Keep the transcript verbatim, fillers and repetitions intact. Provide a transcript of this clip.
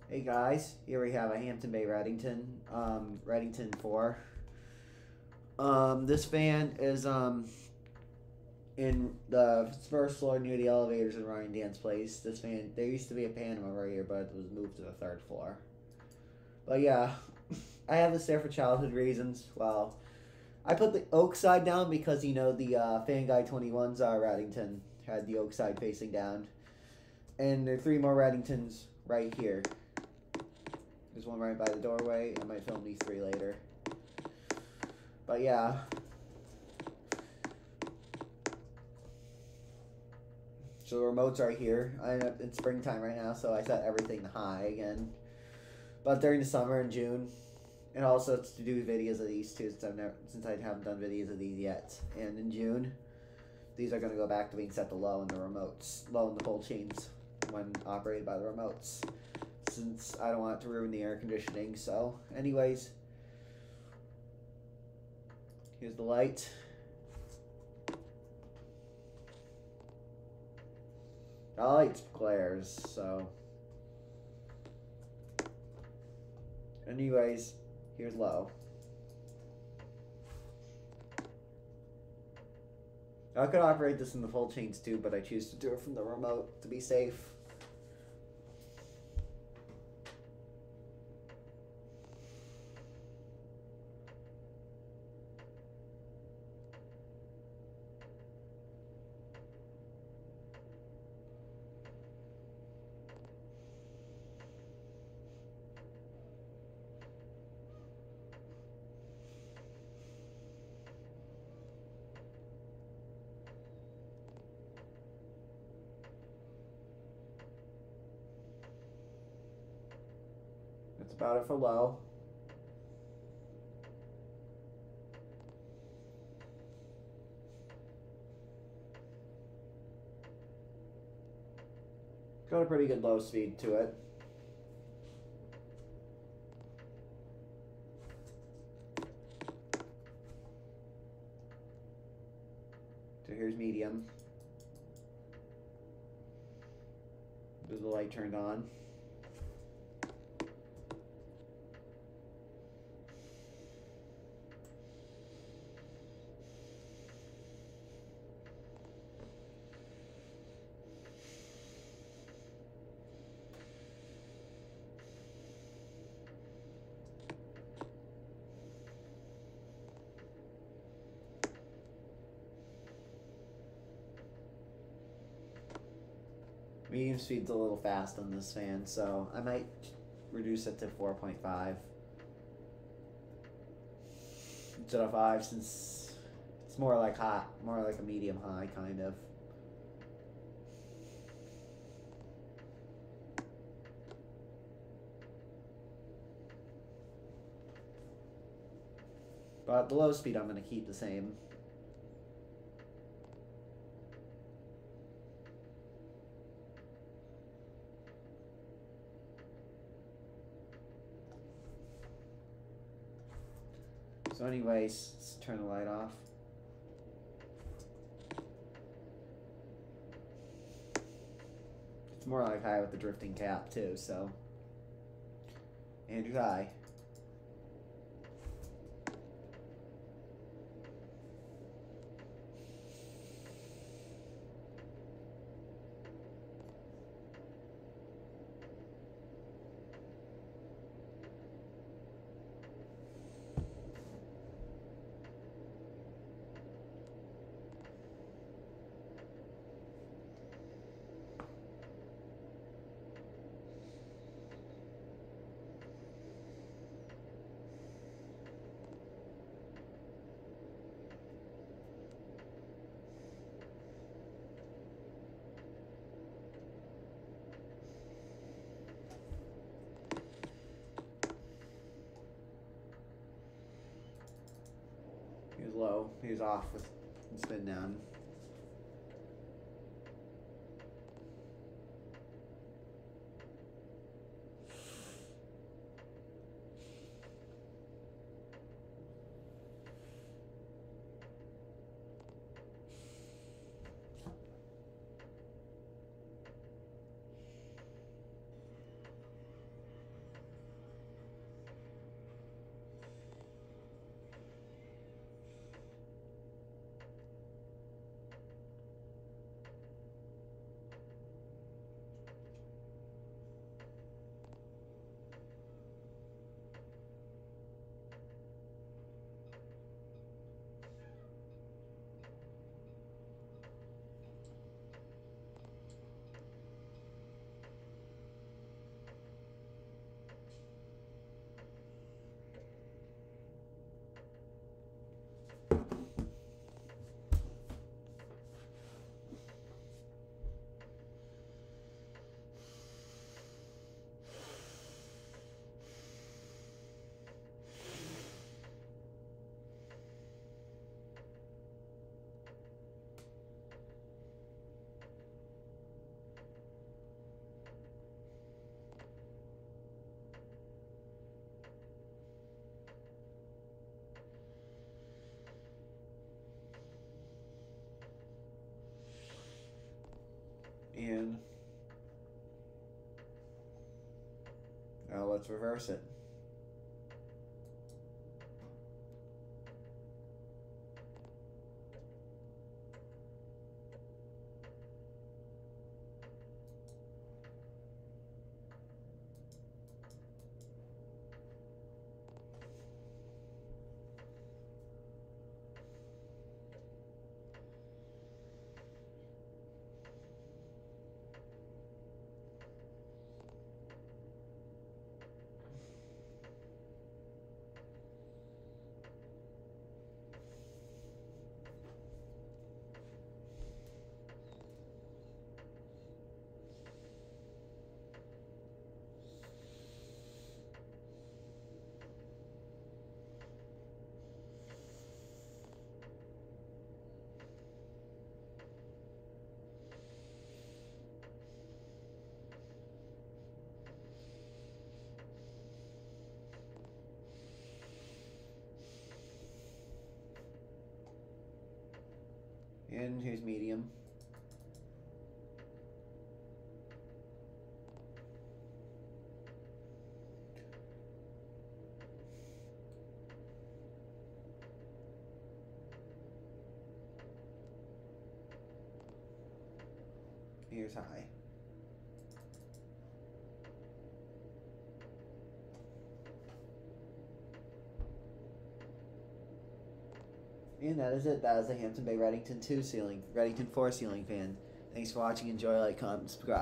Hey guys, here we have a Hampton Bay Reddington, um, Reddington four. Um, this fan is um in the first floor near the elevators in Ryan Dan's place. This fan, there used to be a Panama right here, but it was moved to the third floor. But yeah, I have this there for childhood reasons. Well, I put the oak side down because you know the uh, Fan Guy twenty-ones uh, Reddington had the oak side facing down, and there are three more Reddingtons right here. There's one right by the doorway. I might film these three later. But yeah. So the remote's right here. I'm in springtime right now, so I set everything to high again. But during the summer in June, and also it's to do videos of these too, since I've never, since I haven't done videos of these yet. And in June, these are going to go back to being set to low in the remotes, low in the pole chains when operated by the remotes, since I don't want it to ruin the air conditioning. So, anyways, here's the light. The light glares, so. Anyways, here's low. I could operate this in the full chains too, but I choose to do it from the remote to be safe. That's about it for low. Got a pretty good low speed to it. So here's medium. There's the light turned on. Medium speed's a little fast on this fan, so I might reduce it to four point five instead of five, since it's more like hot, more like a medium high kind of. But the low speed I'm going to keep the same. So anyways, let's turn the light off. It's more like high with the drifting cap too, so. Andrew high. He's low. He's off with spin down. And now let's reverse it. And here's medium. Here's high. And that is it. That is the Hampton Bay Reddington two ceiling, Reddington four ceiling fan. Thanks for watching. Enjoy, like, comment, subscribe.